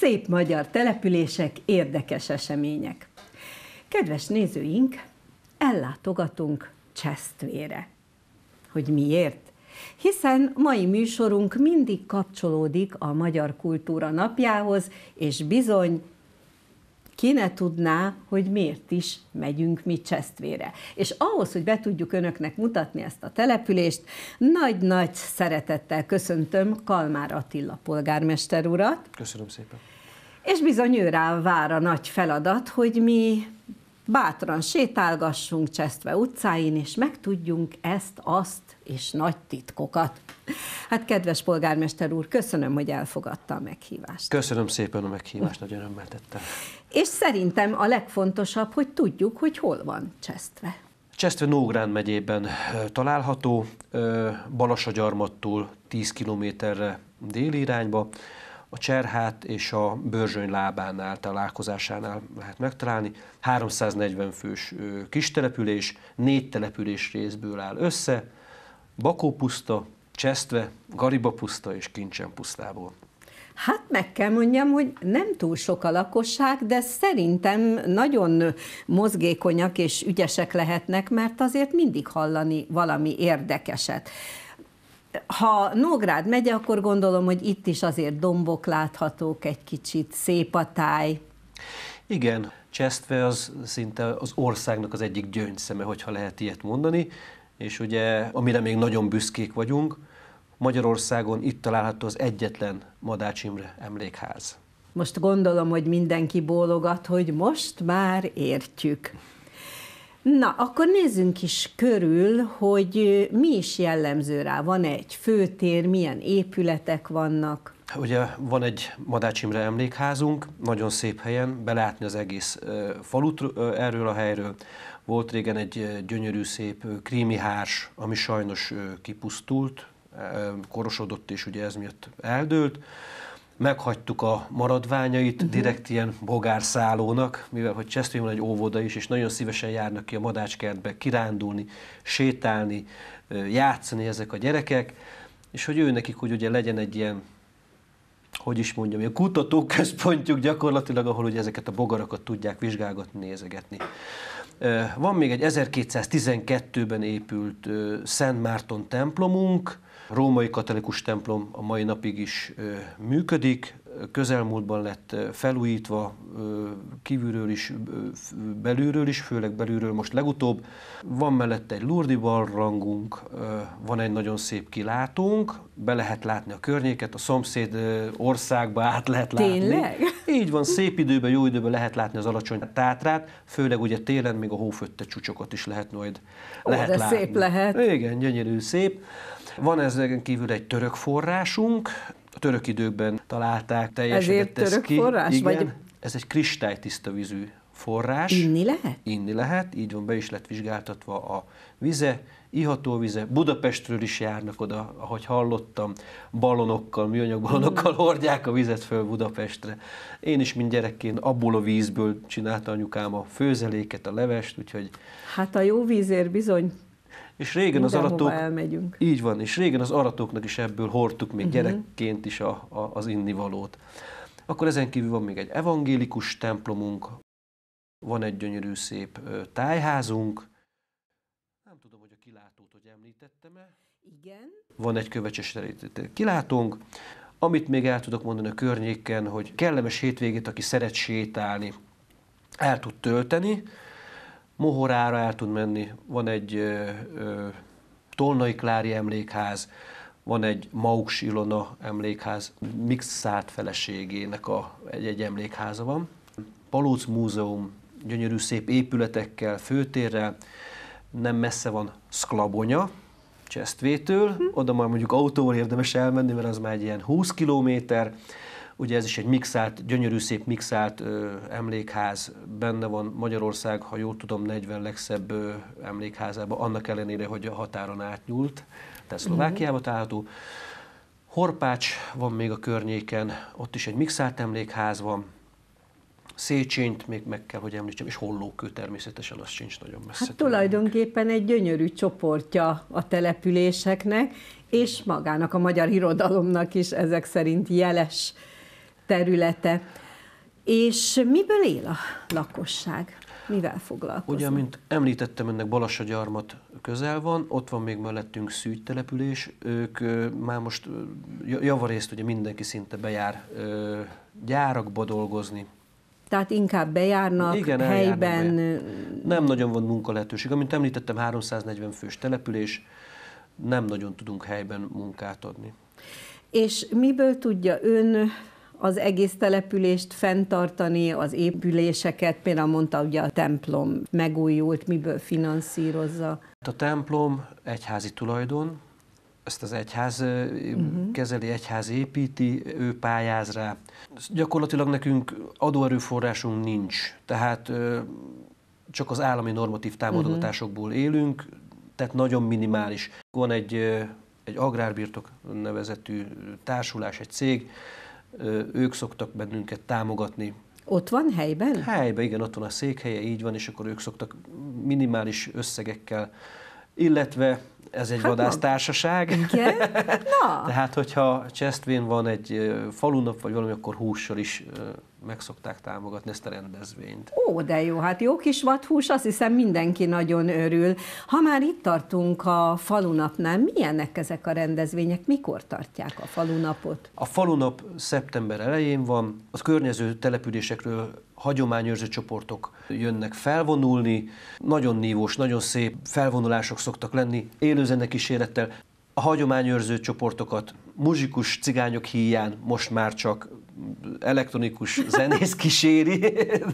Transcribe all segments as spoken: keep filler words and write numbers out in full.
Szép magyar települések, érdekes események. Kedves nézőink, ellátogatunk Csesztvére. Hogy miért? Hiszen mai műsorunk mindig kapcsolódik a Magyar Kultúra Napjához, és bizony, ki ne tudná, hogy miért is megyünk mi Csesztvére. És ahhoz, hogy be tudjuk önöknek mutatni ezt a települést, nagy-nagy szeretettel köszöntöm Kalmár Attila polgármester urat. Köszönöm szépen. És bizony ő rá vár a nagy feladat, hogy mi bátran sétálgassunk Csesztve utcáin, és megtudjunk ezt, azt és nagy titkokat. Hát kedves polgármester úr, köszönöm, hogy elfogadta a meghívást. Köszönöm szépen a meghívást, nagy örömmel tettem. És szerintem a legfontosabb, hogy tudjuk, hogy hol van Csesztve. Csesztve Nógrád megyében található, Balassagyarmattól tíz kilométerre déli irányba, a Cserhát és a Börzsöny lábánál, találkozásánál lehet megtalálni. háromszáznegyven fős kistelepülés, négy település részből áll össze, Bakópuszta, Csesztve, Garibapuszta és Kincsenpusztából. Hát meg kell mondjam, hogy nem túl sok a lakosság, de szerintem nagyon mozgékonyak és ügyesek lehetnek, mert azért mindig hallani valami érdekeset. Ha Nógrád megye, akkor gondolom, hogy itt is azért dombok láthatók egy kicsit, szép a táj. Igen, Csesztve az szinte az országnak az egyik gyöngyszeme, hogyha lehet ilyet mondani, és ugye, amire még nagyon büszkék vagyunk, Magyarországon itt található az egyetlen Madács Imre emlékház. Most gondolom, hogy mindenki bólogat, hogy most már értjük. Na, akkor nézzünk is körül, hogy mi is jellemző rá. Van egy főtér, milyen épületek vannak? Ugye van egy Madács Imre emlékházunk, nagyon szép helyen, belátni az egész falut erről a helyről. Volt régen egy gyönyörű szép krími hárs, ami sajnos kipusztult, korosodott, és ugye ez miatt eldőlt. Meghagytuk a maradványait, uh-huh. direkt ilyen bogárszállónak, mivel hogy Csesztvén van egy óvoda is, és nagyon szívesen járnak ki a Madácskertbe kirándulni, sétálni, játszani ezek a gyerekek, és hogy ő nekik, hogy ugye legyen egy ilyen, hogy is mondjam, ilyen kutatóközpontjuk gyakorlatilag, ahol ugye ezeket a bogarakat tudják vizsgálgatni, nézegetni. Van még egy ezerkétszáztizenkettőben épült Szent Márton templomunk, római katolikus templom a mai napig is működik, közelmúltban lett felújítva, kívülről is, belülről is, főleg belülről most legutóbb. Van mellette egy Lurdi barlangunk, van egy nagyon szép kilátónk, be lehet látni a környéket, a szomszéd országba át lehet látni. Tényleg? Így van, szép időben, jó időben lehet látni az alacsony Tátrát, főleg ugye télen még a hófötte csúcsokat is lehet majd Ó, lehet de látni. Szép lehet. Igen, gyönyörű, szép. Van ezen kívül egy török forrásunk, a török időkben találták, teljesedett ez török ki. forrás? Igen, vagy... ez egy kristálytiszta vízű forrás. Inni lehet? Inni lehet, így van, be is lett vizsgáltatva a vize, iható vize. Budapestről is járnak oda, ahogy hallottam, ballonokkal, műanyag ballonokkal hordják a vizet föl Budapestre. Én is, mint gyerekként, abból a vízből csinálta anyukám a főzeléket, a levest, úgyhogy... Hát a jó vízért bizony. És régen az aratók, elmegyünk. Így van, és régen az aratóknak is ebből hordtuk még uh-huh. gyerekként is a, a, az innivalót. Akkor ezen kívül van még egy evangélikus templomunk, van egy gyönyörű szép ö, tájházunk, nem tudom, hogy a kilátót, hogy említettem-e. Igen. Van egy kövecses kilátónk, amit még el tudok mondani a környéken, hogy kellemes hétvégét, aki szeret sétálni, el tud tölteni, Mohorára el tud menni, van egy ö, ö, Tolnai Klári emlékház, van egy Mauks Ilona emlékház, Mixárt feleségének a, egy, egy emlékháza van. Palóc Múzeum, gyönyörű szép épületekkel, főtérrel, nem messze van Szklabonya, Csesztvétől, hm. oda már mondjuk autóval érdemes elmenni, mert az már egy ilyen húsz kilométer. Ugye ez is egy mixált, gyönyörű szép mixált ö, emlékház, benne van Magyarország, ha jól tudom, negyven legszebb ö, emlékházában, annak ellenére, hogy a határon átnyúlt, tehát Szlovákiába található. Horpács van még a környéken, ott is egy mixált emlékház van, Széchenyi még meg kell, hogy említsem, és Hollókő természetesen, az sincs nagyon messze. Hát tulajdonképpen egy gyönyörű csoportja a településeknek, és magának a magyar irodalomnak is ezek szerint jeles területe. És miből él a lakosság? Mivel foglalkoznak? Ugye, mint említettem, ennek Balassagyarmat közel van, ott van még mellettünk Szűgy település, ők már most javarészt ugye mindenki szinte bejár gyárakba dolgozni. Tehát inkább bejárnak, igen, helyben... Be. Nem nagyon van munkalehetőség. Amint említettem, háromszáznegyven fős település, nem nagyon tudunk helyben munkát adni. És miből tudja ön az egész települést fenntartani, az épüléseket, például mondta, ugye a templom megújult, miből finanszírozza? A templom egyházi tulajdon, ezt az egyház uh-huh. kezeli, egyház építi, ő pályáz rá. Gyakorlatilag nekünk adóerőforrásunk nincs, tehát csak az állami normatív támogatásokból élünk, tehát nagyon minimális. Van egy, egy agrárbirtok nevezetű társulás, egy cég, ők szoktak bennünket támogatni. Ott van helyben? Helyben, igen, ott van a székhelye, így van, és akkor ők szoktak minimális összegekkel, illetve ez egy hát vadásztársaság. Igen? Na. Tehát, hogyha Csesztvén van egy falunap, vagy valami, akkor hússal is meg szokták támogatni ezt a rendezvényt. Ó, de jó, hát jó kis vadhús, azt hiszem mindenki nagyon örül. Ha már itt tartunk a falunapnál, milyenek ezek a rendezvények, mikor tartják a falunapot? A falunap szeptember elején van, az környező településekről hagyományőrző csoportok jönnek felvonulni, nagyon nívós, nagyon szép felvonulások szoktak lenni, élőzene kísérettel. A hagyományőrző csoportokat muzsikus cigányok híján most már csak elektronikus zenész kíséri.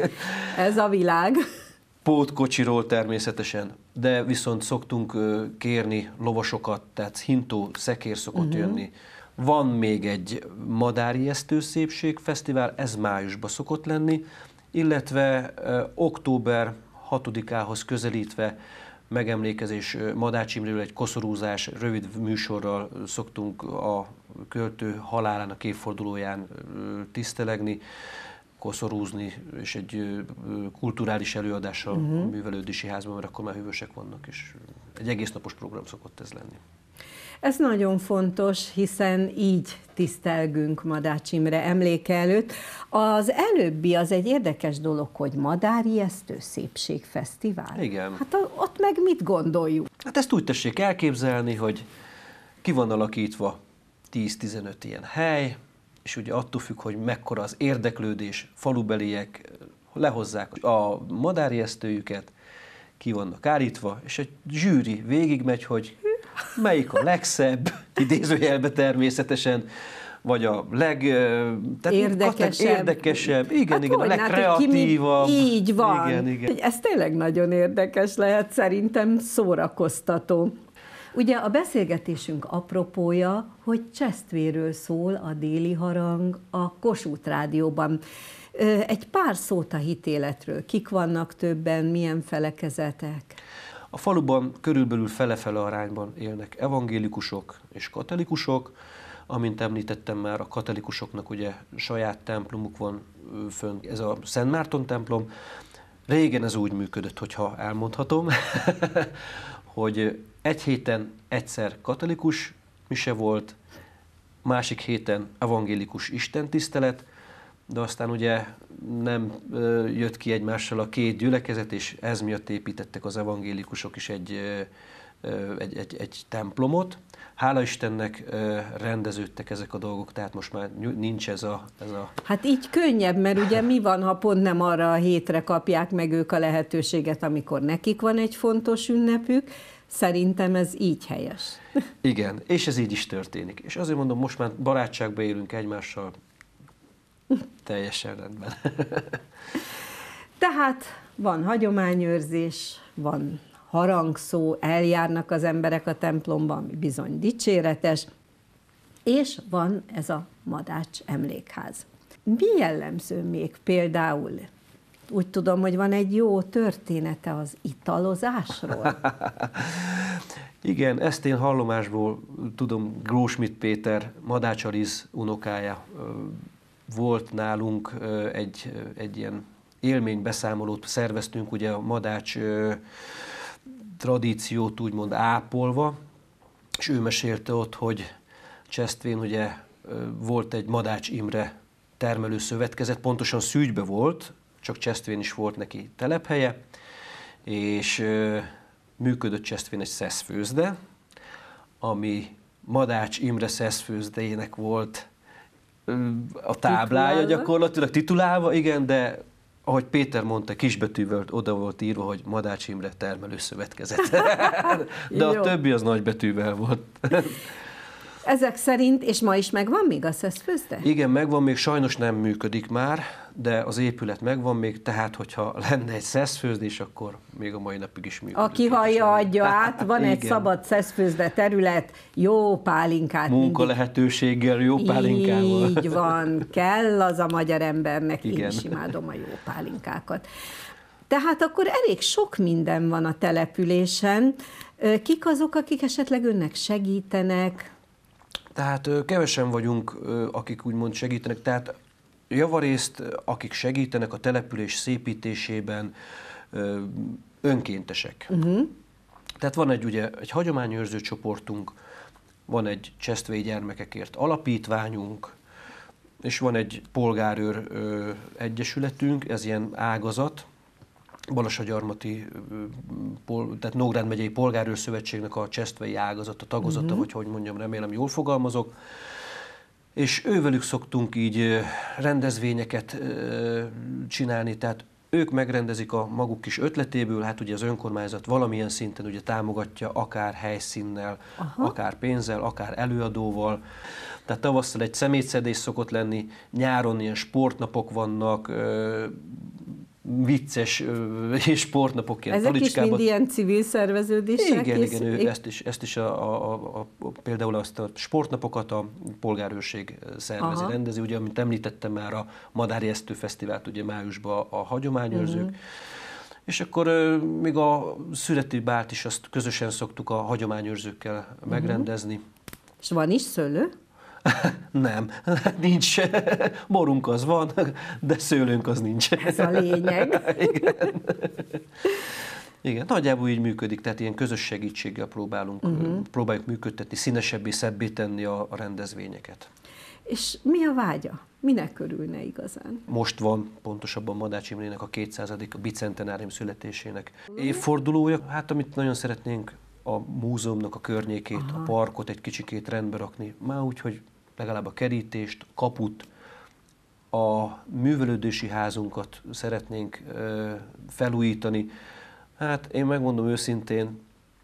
Ez a világ. Pótkocsiról természetesen, de viszont szoktunk kérni lovasokat, tehát hintó, szekér szokott uh-huh. jönni. Van még egy madárijesztő szépségfesztivál, ez májusban szokott lenni, illetve ö, október hatodikához közelítve megemlékezés Madács Imréről egy koszorúzás, rövid műsorral szoktunk a költő halálának évfordulóján tisztelegni, koszorúzni, és egy kulturális előadással uh-huh. a Művelődési Házban, mert akkor már hűvösek vannak, és egy egész napos program szokott ez lenni. Ez nagyon fontos, hiszen így tisztelgünk Madács Imre emléke előtt. Az előbbi az egy érdekes dolog, hogy Madárijesztő Szépségfesztivál. Igen. Hát ott meg mit gondoljuk? Hát ezt úgy tessék elképzelni, hogy ki van alakítva tíz-tizenöt ilyen hely, és ugye attól függ, hogy mekkora az érdeklődés, falubeliek lehozzák a madárijesztőjüket, ki vannak állítva, és egy zsűri végigmegy, hogy melyik a legszebb, idézőjelbe természetesen, vagy a leg... Érdekesebb. érdekesebb. Igen, hát igen, a legkreatívabb. Mi, így van. Igen, igen. Ez tényleg nagyon érdekes lehet, szerintem szórakoztató. Ugye a beszélgetésünk apropója, hogy Csesztvéről szól a Déli Harang a Kossuth Rádióban. Egy pár szót a hitéletről. Kik vannak többen, milyen felekezetek? A faluban körülbelül fele-fele arányban élnek evangélikusok és katolikusok. Amint említettem már, a katolikusoknak ugye saját templomuk van fönn, ez a Szent Márton templom. Régen ez úgy működött, hogyha elmondhatom, hogy egy héten egyszer katolikus mise volt, másik héten evangélikus istentisztelet, de aztán ugye nem jött ki egymással a két gyülekezet, és ez miatt építettek az evangélikusok is egy, egy, egy, egy templomot. Hála Istennek rendeződtek ezek a dolgok, tehát most már nincs ez a, ez a... Hát így könnyebb, mert ugye mi van, ha pont nem arra a hétre kapják meg ők a lehetőséget, amikor nekik van egy fontos ünnepük. Szerintem ez így helyes. Igen, és ez így is történik. És azért mondom, most már barátságban élünk egymással, teljesen rendben. Tehát van hagyományőrzés, van harangszó, eljárnak az emberek a templomban, ami bizony dicséretes, és van ez a Madács emlékház. Mi jellemző még például? Úgy tudom, hogy van egy jó története az italozásról. Igen, ezt én hallomásból tudom, Grósmit Péter, Madács Aliz unokája volt nálunk, egy, egy ilyen élménybeszámolót szerveztünk, ugye a Madács tradíciót úgymond ápolva, és ő mesélte ott, hogy Csesztvén ugye volt egy Madács Imre termelőszövetkezet, pontosan Szűcsbe volt, csak Csesztvén is volt neki telephelye, és működött Csesztvén egy szeszfőzde, ami Madács Imre szeszfőzdejének volt a táblája titulálva. Gyakorlatilag, titulálva, igen, de ahogy Péter mondta, kisbetűvel oda volt írva, hogy Madács Imre termelőszövetkezet. De a többi az nagybetűvel volt. Ezek szerint, és ma is megvan még a szeszfőzde? Igen, megvan, még sajnos nem működik már, de az épület megvan még, tehát hogyha lenne egy szeszfőzdés, akkor még a mai napig is működik. Aki hallja, adja át, van egy szabad szeszfőzde terület, jó pálinkát. Munka lehetőséggel, jó pálinkával. Így van, kell az a magyar embernek, igen. Én is imádom a jó pálinkákat. Tehát akkor elég sok minden van a településen. Kik azok, akik esetleg önnek segítenek? Tehát kevesen vagyunk, akik úgymond segítenek, tehát javarészt, akik segítenek a település szépítésében, önkéntesek. Uh-huh. Tehát van egy, ugye, egy hagyományőrző csoportunk, van egy Csesztvéi Gyermekekért alapítványunk, és van egy polgárőr egyesületünk, ez ilyen ágazat, Balassagyarmati, tehát Nógrád megyei Polgárőr Szövetségnek a csesztvei ágazata, tagozata, uh-huh. vagy hogy mondjam, remélem jól fogalmazok. És ővelük szoktunk így rendezvényeket csinálni, tehát ők megrendezik a maguk kis ötletéből, hát ugye az önkormányzat valamilyen szinten ugye támogatja, akár helyszínnel, aha. akár pénzzel, akár előadóval. Tehát tavasszal egy szemétszedés szokott lenni, nyáron ilyen sportnapok vannak, vicces és sportnapok ilyen ezek talicskában. Is mind ilyen civil szerveződések? Igen, igen, ő ezt is, ezt is a, a, a, a, például azt a sportnapokat a polgárőrség szervezi, aha. rendezi. Ugye, amit említettem már, a Madári Esztő Fesztivált ugye májusban a hagyományőrzők. Uh-huh. És akkor még a születi bált is azt közösen szoktuk a hagyományőrzőkkel uh-huh. megrendezni. És van is szőlő? Nem, nincs. Borunk az van, de szőlőnk az nincs. Ez a lényeg. Igen. Igen, nagyjából így működik, tehát ilyen közös segítséggel próbálunk, uh-huh. próbáljuk működtetni, színesebbé, szebbé tenni a, a rendezvényeket. És mi a vágya? Minek örülne igazán? Most van pontosabban Madács Imrének a kétszázadik a bicentenárium születésének évfordulója. Hát amit nagyon szeretnénk, a múzeumnak a környékét, aha. a parkot egy kicsikét rendbe rakni. Már úgy, hogy legalább a kerítést, a kaput, a művelődési házunkat szeretnénk ö, felújítani. Hát én megmondom őszintén,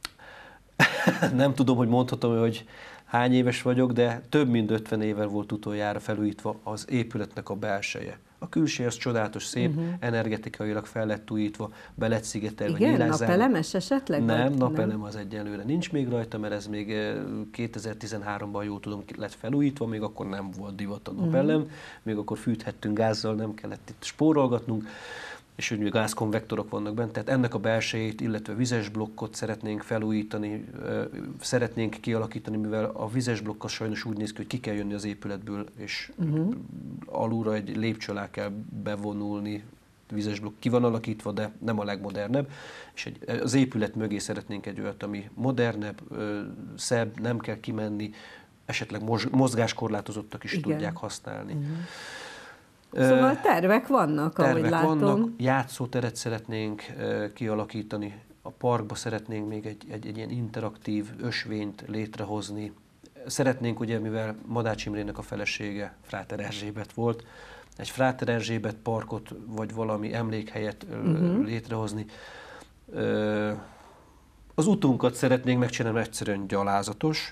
nem tudom, hogy mondhatom, hogy hány éves vagyok, de több mint ötven évvel volt utoljára felújítva az épületnek a belseje. A külső az csodálatos, szép, uh-huh. energetikailag fel lett újítva, be lett szigetelve. Igen, napelemes esetleg? Nem, napelem az egyelőre nincs még rajta, mert ez még kétezer-tizenháromban, jól tudom, lett felújítva, még akkor nem volt divat a napelem, uh-huh. még akkor fűthettünk gázzal, nem kellett itt spórolgatnunk, és úgy gázkonvektorok vannak bent, tehát ennek a belsejét, illetve vizes blokkot szeretnénk felújítani, szeretnénk kialakítani, mivel a vizes blokk az sajnos úgy néz ki, hogy ki kell jönni az épületből, és uh-huh. alulra egy lépcső alá kell bevonulni, vizes blokk ki van alakítva, de nem a legmodernebb, és egy, az épület mögé szeretnénk egy olyat, ami modernebb, szebb, nem kell kimenni, esetleg mozgáskorlátozottak is igen. tudják használni. Uh-huh. Szóval tervek vannak, tervek ahogy látom. vannak, játszóteret szeretnénk uh, kialakítani, a parkba szeretnénk még egy, egy, egy ilyen interaktív ösvényt létrehozni. Szeretnénk ugye, mivel Madács Imrének a felesége Fráter Erzsébet volt, egy Fráter Erzsébet parkot, vagy valami emlékhelyet uh-huh. létrehozni. Uh, az utunkat szeretnénk megcsinálni, egyszerűen gyalázatos.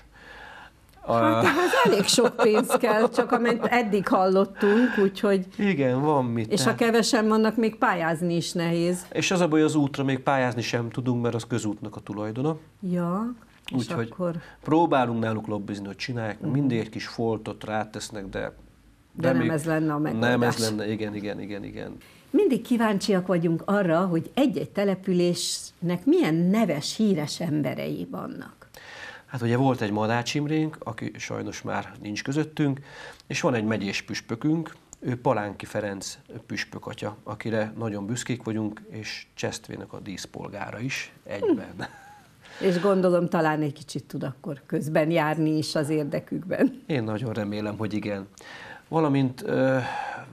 Hát ehhez elég sok pénz kell, csak amint eddig hallottunk, úgyhogy... Igen, van mit. És ha kevesen vannak, még pályázni is nehéz. És az a baj, az útra még pályázni sem tudunk, mert az közútnak a tulajdona. Ja, úgyhogy akkor... próbálunk náluk lobbizni, hogy csinálják, uh-huh. mindig egy kis foltot rátesznek, de... De, de nem még... ez lenne a megoldás. Nem ez lenne, igen, igen, igen, igen. Mindig kíváncsiak vagyunk arra, hogy egy-egy településnek milyen neves, híres emberei vannak. Hát ugye volt egy Madács Imrénk, aki sajnos már nincs közöttünk, és van egy megyés püspökünk, ő Palánki Ferenc püspök atya, akire nagyon büszkék vagyunk, és Csesztvének a díszpolgára is egyben. Hm. És gondolom talán egy kicsit tud akkor közben járni is az érdekükben. Én nagyon remélem, hogy igen. Valamint uh,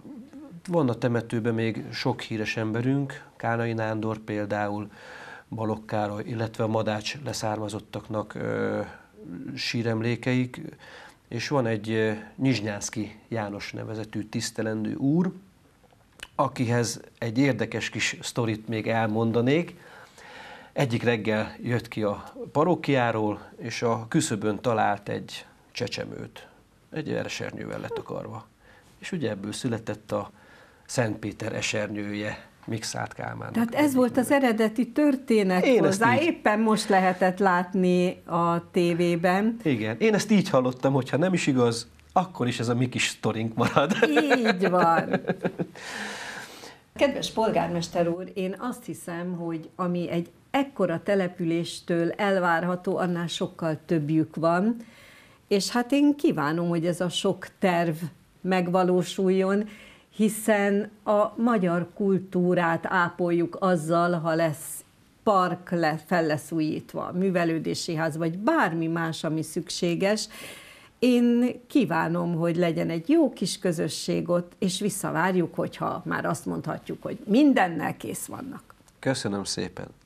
Van a temetőben még sok híres emberünk, Kánai Nándor például, Balogh Károly, illetve a Madács leszármazottaknak ö, síremlékeik, és van egy Nyizsnyánszky János nevezetű tisztelendő úr, akihez egy érdekes kis sztorit még elmondanék. Egyik reggel jött ki a parókiáról, és a küszöbön talált egy csecsemőt, egy esernyővel letakarva. És ugye ebből született a Szent Péter esernyője, Mikszáth Kálmánnak. Tehát ez volt az eredeti történet Én hozzá, így... éppen most lehetett látni a tévében. Igen, én ezt így hallottam, hogyha nem is igaz, akkor is ez a mi kis sztorink marad. Így van. Kedves polgármester úr, én azt hiszem, hogy ami egy ekkora településtől elvárható, annál sokkal többjük van, és hát én kívánom, hogy ez a sok terv megvalósuljon, hiszen a magyar kultúrát ápoljuk azzal, ha lesz park, le, fel lesz újítva, művelődési ház, vagy bármi más, ami szükséges. Én kívánom, hogy legyen egy jó kis közösség ott, és visszavárjuk, hogyha már azt mondhatjuk, hogy mindennel kész vannak. Köszönöm szépen.